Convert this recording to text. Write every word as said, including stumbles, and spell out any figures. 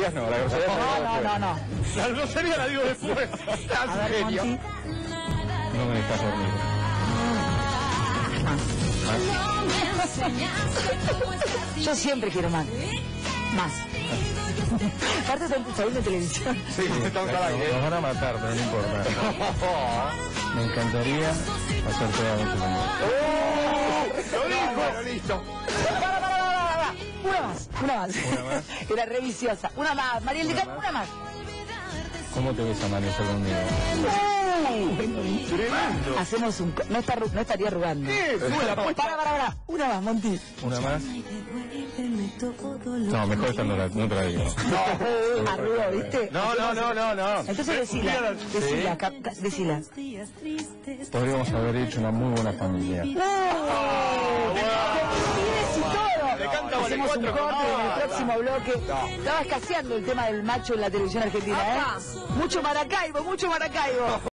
groserías no, la grosería No, no, no, no. La grosería la digo después. A ver, Monty. No me dejas dormir. Yo siempre quiero más. Más. Aparte están saliendo en televisión. Sí, estamos al aire. Nos van a matar, pero no importa. Me encantaría pasar toda la noche con vos. ¡Lo dijo! Listo. Para, para, para, para, para. Una más, una más. Una más. Era re viciosa. Una más, Mariel de Campo, una más. ¿Cómo te ves amanecer conmigo? Tremendo. Hacemos un... No, está, no estaría arrugando. ¿Qué? Sube la apuesta. Para, para, para. Una más, Monty. ¿Una más? No, mejor esta no, la, no te la digo. No, arrugó, ¿viste? No, no, no, no, no. Entonces decila, decila, cap- decila. Podríamos haber hecho una muy buena familia. ¡No! ¡Coincides y todo! Le canta Vale Hacemos un Cuatro. corte en el No, próximo bloque. Estaba escaseando el tema del macho en la televisión argentina, ¿eh? Mucho Maracaibo, mucho Maracaibo.